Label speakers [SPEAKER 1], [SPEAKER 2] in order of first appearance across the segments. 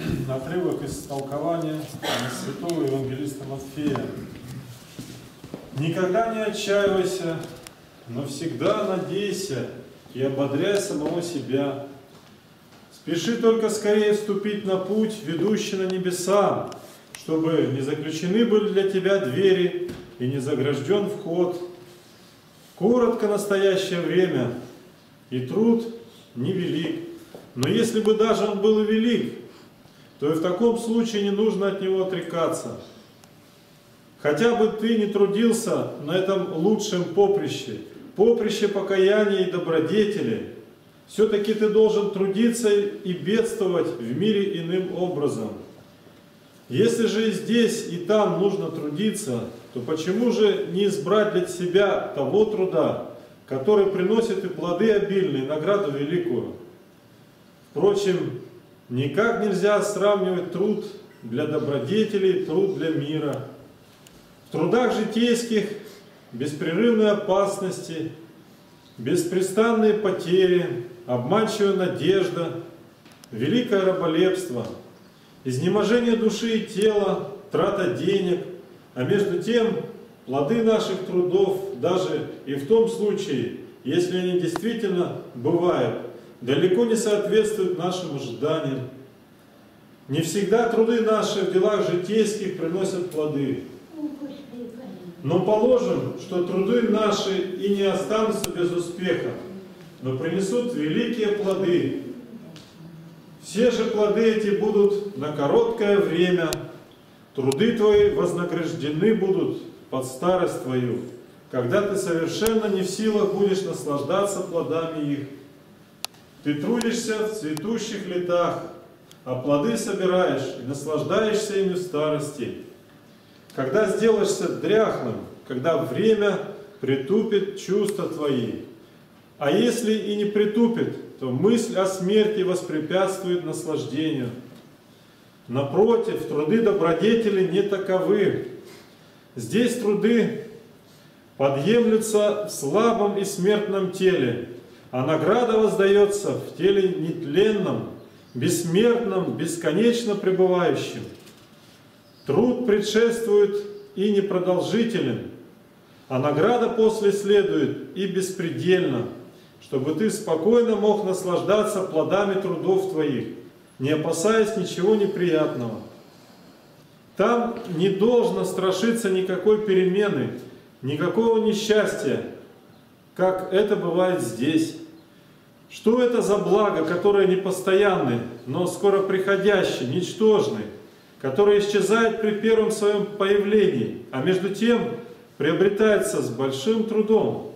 [SPEAKER 1] отрывок из толкования святого евангелиста Матфея. «Никогда не отчаивайся, но всегда надейся и ободряй самого себя. Спеши только скорее вступить на путь, ведущий на небеса, чтобы не заключены были для тебя двери и не загражден вход. Коротко настоящее время, и труд невелик. Но если бы даже он был и велик, то и в таком случае не нужно от него отрекаться. Хотя бы ты не трудился на этом лучшем поприще, поприще покаяния и добродетели, все-таки ты должен трудиться и бедствовать в мире иным образом. Если же и здесь, и там нужно трудиться, то почему же не избрать для себя того труда, который приносит и плоды обильные, награду великую? Впрочем, никак нельзя сравнивать труд для добродетелей и труд для мира. В трудах житейских беспрерывные опасности, беспрестанные потери, обманчивая надежда, великое раболепство, изнеможение души и тела, трата денег, а между тем плоды наших трудов, даже и в том случае, если они действительно бывают, далеко не соответствуют нашим ожиданиям. Не всегда труды наши в делах житейских приносят плоды. Но положим, что труды наши и не останутся без успеха, но принесут великие плоды. Все же плоды эти будут на короткое время. Труды твои вознаграждены будут под старость твою, когда ты совершенно не в силах будешь наслаждаться плодами их. Ты трудишься в цветущих летах, а плоды собираешь и наслаждаешься ими в старости. Когда сделаешься дряхлым, когда время притупит чувства твои. А если и не притупит, то мысль о смерти воспрепятствует наслаждению. Напротив, труды добродетели не таковы. Здесь труды подъемлются в слабом и смертном теле, а награда воздается в теле нетленном, бессмертном, бесконечно пребывающем. Труд предшествует и непродолжителен, а награда после следует и беспредельна, чтобы ты спокойно мог наслаждаться плодами трудов твоих, не опасаясь ничего неприятного. Там не должно страшиться никакой перемены, никакого несчастья, как это бывает здесь. Что это за благо, которое непостоянны, но скоро приходящее, ничтожны, которое исчезает при первом своем появлении, а между тем приобретается с большим трудом?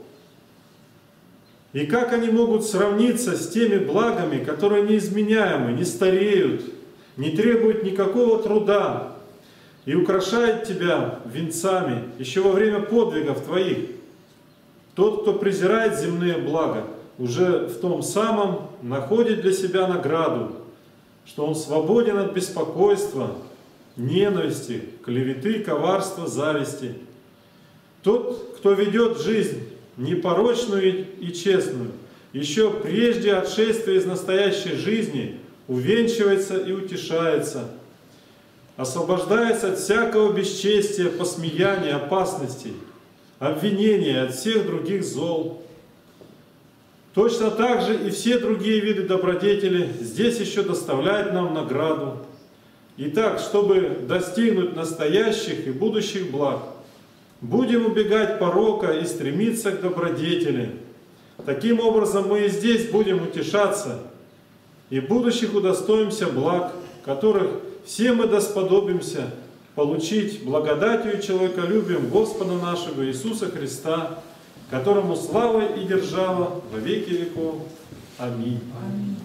[SPEAKER 1] И как они могут сравниться с теми благами, которые неизменяемы, не стареют, не требуют никакого труда и украшают тебя венцами еще во время подвигов твоих? Тот, кто презирает земные блага, уже в том самом находит для себя награду, что он свободен от беспокойства, ненависти, клеветы, коварства, зависти. Тот, кто ведет жизнь непорочную и честную, еще прежде отшествия из настоящей жизни увенчивается и утешается, освобождается от всякого бесчестия, посмеяния, опасностей, обвинения, от всех других зол. Точно так же и все другие виды добродетели здесь еще доставляют нам награду. Итак, чтобы достигнуть настоящих и будущих благ, будем убегать порока и стремиться к добродетели. Таким образом, мы и здесь будем утешаться, и будущих удостоимся благ, которых все мы досподобимся получить благодатью и человеколюбием Господа нашего Иисуса Христа, которому слава и держава во веки веков. Аминь.